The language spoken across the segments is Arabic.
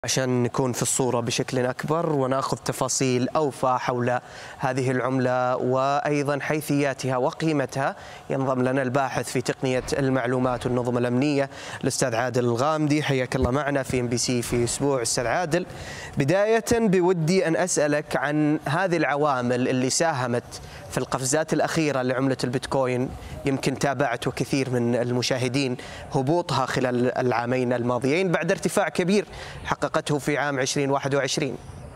عشان نكون في الصورة بشكل أكبر ونأخذ تفاصيل أوفى حول هذه العملة وأيضا حيثياتها وقيمتها، ينضم لنا الباحث في تقنية المعلومات والنظم الأمنية الأستاذ عادل الغامدي. حياك الله معنا في MBC في أسبوع. أستاذ عادل، بداية بودي أن أسألك عن هذه العوامل اللي ساهمت في القفزات الأخيرة لعملة البيتكوين. يمكن تابعته كثير من المشاهدين هبوطها خلال العامين الماضيين بعد ارتفاع كبير حققته في عام 2021.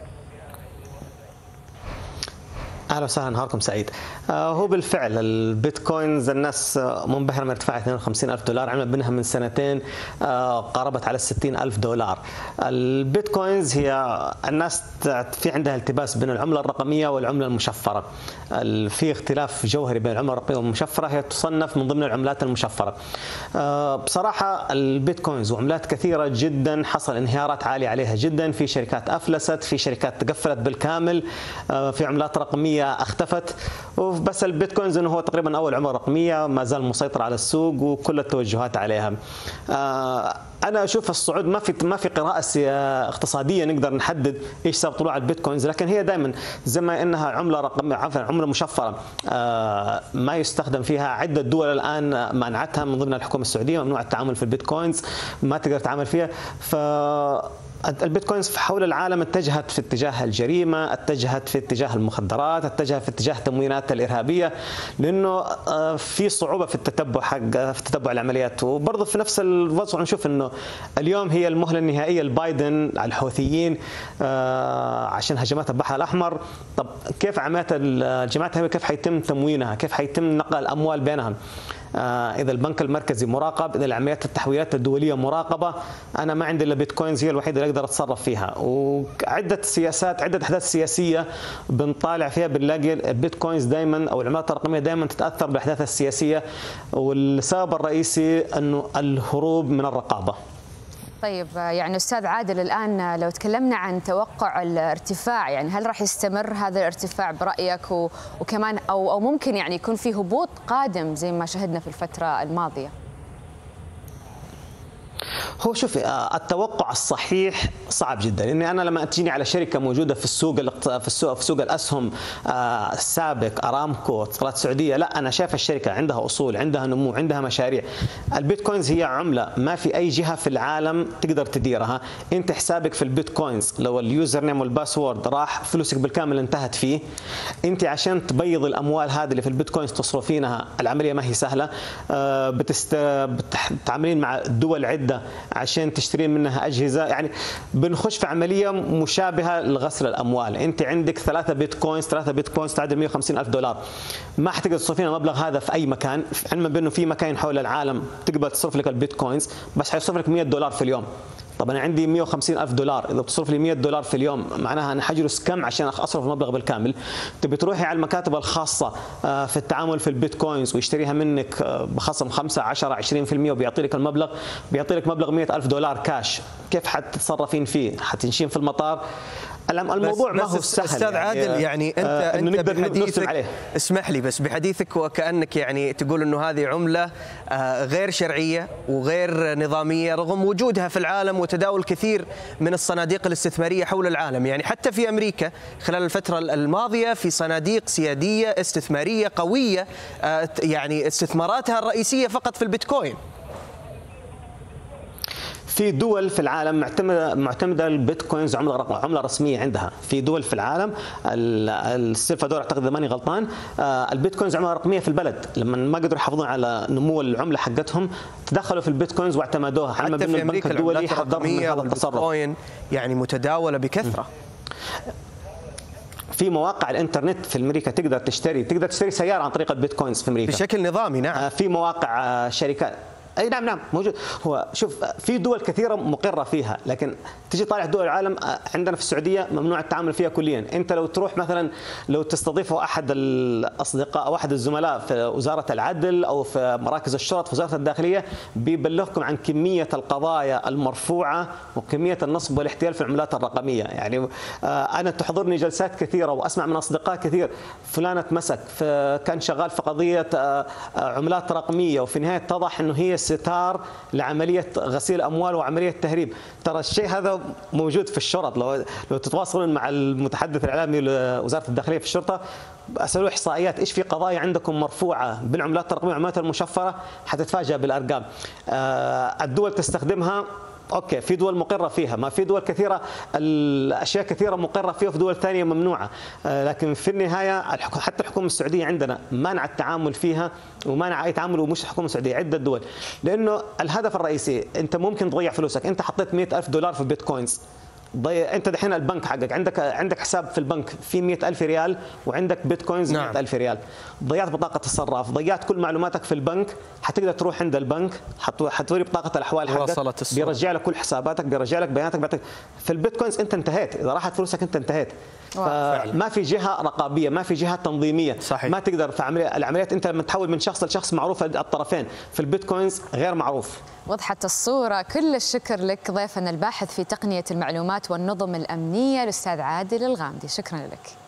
اهلا وسهلا، نهاركم سعيد. هو بالفعل البيتكوينز الناس منبهره من ارتفاع $52,000، عملت منها من سنتين قاربت على $60,000. البيتكوينز هي الناس في عندها التباس بين العمله الرقميه والعمله المشفره. في اختلاف جوهري بين العمله الرقميه والمشفره، هي تصنف من ضمن العملات المشفره. بصراحه البيتكوينز وعملات كثيره جدا حصل انهيارات عاليه عليها جدا، في شركات افلست، في شركات تقفلت بالكامل، في عملات رقميه اختفت. بس البيتكوينز انه هو تقريبا اول عمله رقميه ما زال مسيطر على السوق وكل التوجهات عليها. انا اشوف الصعود ما في قراءه اقتصاديه نقدر نحدد ايش سبب طلوع البيتكوينز، لكن هي دائما زي ما انها عمله رقميه، عمله مشفره ما يستخدم فيها. عده دول الان منعتها، من ضمن الحكومه السعوديه ممنوع التعامل في البيتكوينز، ما تقدر تتعامل فيها. البيتكوينز حول العالم اتجهت في اتجاه الجريمه، اتجهت في اتجاه المخدرات، اتجهت في اتجاه التموينات الارهابيه، لانه في صعوبه في تتبع العمليات. وبرضه في نفس الوضع نشوف انه اليوم هي المهله النهائيه لبايدن على الحوثيين عشان هجمات البحر الاحمر. طب كيف عمليات الجماعات كيف حيتم تموينها؟ كيف حيتم نقل الاموال بينهم؟ إذا البنك المركزي مراقب، إذا العمليات التحويلات الدولية مراقبة، أنا ما عندي إلا بيتكوينز هي الوحيدة اللي أقدر أتصرف فيها. وعدة سياسات، عدة أحداث سياسية بنطالع فيها بنلاقي البيتكوينز دائما أو العملات الرقمية دائما تتأثر بالأحداث السياسية، والسبب الرئيسي أنه الهروب من الرقابة. طيب يعني أستاذ عادل، الآن لو تكلمنا عن توقع الارتفاع، يعني هل راح يستمر هذا الارتفاع برأيك وكمان أو ممكن يعني يكون في هبوط قادم زي ما شهدنا في الفترة الماضية؟ هو شوف، التوقع الصحيح صعب جدا، لاني انا لما تجيني على شركه موجوده في سوق الاسهم السابق ارامكو، اتصالات سعوديه، لا انا شايف الشركه عندها اصول، عندها نمو، عندها مشاريع. البيتكوينز هي عمله ما في اي جهه في العالم تقدر تديرها. انت حسابك في البيتكوينز لو اليوزر نيم والباسورد راح، فلوسك بالكامل انتهت فيه. انت عشان تبيض الاموال هذه اللي في البيتكوينز تصرفينها، العمليه ما هي سهله. بتتعاملين مع دول عده عشان تشترين منها أجهزة، يعني بنخش في عملية مشابهة لغسل الأموال. أنت عندك 3 بيتكوينز تعادل $150,000، ما حتقدر تصرفين المبلغ هذا في أي مكان، علما بأنه في مكان حول العالم تقبل تصرف لك البيتكوينز، بس حيصرف لك $100 في اليوم. طب انا عندي $150,000، اذا بتصرف لي $100 في اليوم معناها انا حجلس كم عشان اصرف المبلغ بالكامل؟ تبي تروحي على المكاتب الخاصه في التعامل في البيتكوينز ويشتريها منك بخصم 5 10 20% وبيعطي لك المبلغ، بيعطي لك مبلغ $100,000 كاش، كيف حتتصرفين فيه؟ حتنشين في المطار؟ الموضوع ما هو سهل. استاذ عادل، يعني انت بحديثك، اسمح لي بس بحديثك وكأنك يعني تقول انه هذه عملة غير شرعية وغير نظامية رغم وجودها في العالم وتداول كثير من الصناديق الاستثمارية حول العالم. يعني حتى في امريكا خلال الفترة الماضية في صناديق سيادية استثمارية قوية يعني استثماراتها الرئيسية فقط في البيتكوين. في دول في العالم معتمده البيتكوينز عمله رسميه عندها. في دول في العالم، السلفادور اعتقد اذا ماني غلطان، البيتكوينز عمله رقميه في البلد. لما ما قدروا يحافظون على نمو العمله حقتهم تدخلوا في البيتكوينز واعتمدوها. حتى في امريكا العملات الرقميه والبيتكوين يعني متداوله بكثره. في مواقع الانترنت في امريكا تقدر تشتري سياره عن طريق البيتكوينز في امريكا بشكل نظامي. نعم، في مواقع شركات، اي نعم موجود. هو شوف، في دول كثيره مقره فيها، لكن تجي طالع دول العالم عندنا في السعوديه ممنوع التعامل فيها كليا. انت لو تروح مثلا لو تستضيفوا احد الاصدقاء او احد الزملاء في وزاره العدل او في مراكز الشرط في وزاره الداخليه، بيبلغكم عن كميه القضايا المرفوعه وكميه النصب والاحتيال في العملات الرقميه. يعني انا تحضرني جلسات كثيره واسمع من اصدقاء كثير فلان اتمسك كان شغال في قضيه عملات رقميه، وفي النهايه اتضح انه هي ستار لعمليه غسيل اموال وعمليه تهريب. ترى الشيء هذا موجود في الشرط، لو تتواصلون مع المتحدث الاعلامي لوزاره الداخليه في الشرطه اسالوه احصائيات ايش في قضايا عندكم مرفوعه بالعملات الرقميه والعملات المشفره، حتتفاجأ بالارقام. الدول تستخدمها، اوكي في دول مقره فيها، ما في دول كثيره الاشياء كثيره مقره فيها وفي دول ثانيه ممنوعه، لكن في النهايه حتى الحكومه السعوديه عندنا مانع التعامل فيها ومانع اي تعامل، ومش الحكومه السعوديه، عده دول، لانه الهدف الرئيسي انت ممكن تضيع فلوسك. انت حطيت 100,000 دولار في البيتكوينز، انت دحين البنك حقك عندك حساب في البنك في 100,000 ريال وعندك بيتكوينز 100,000 ريال، ضيعت بطاقه الصراف، ضيعت كل معلوماتك في البنك، حتقدر تروح عند البنك حتوري بطاقه الاحوال حقك، بيرجع لك كل حساباتك، بيرجع لك بياناتك. في البيتكوينز انت انتهيت، اذا راحت فلوسك انت انتهيت. فما في جهه رقابيه، ما في جهه تنظيميه، صحيح. ما تقدر في العمليات انت لما تحول من شخص لشخص معروف الطرفين، في البيتكوينز غير معروف. وضحت الصورة. كل الشكر لك ضيفنا الباحث في تقنية المعلومات والنظم الأمنية الأستاذ عادل الغامدي، شكرا لك.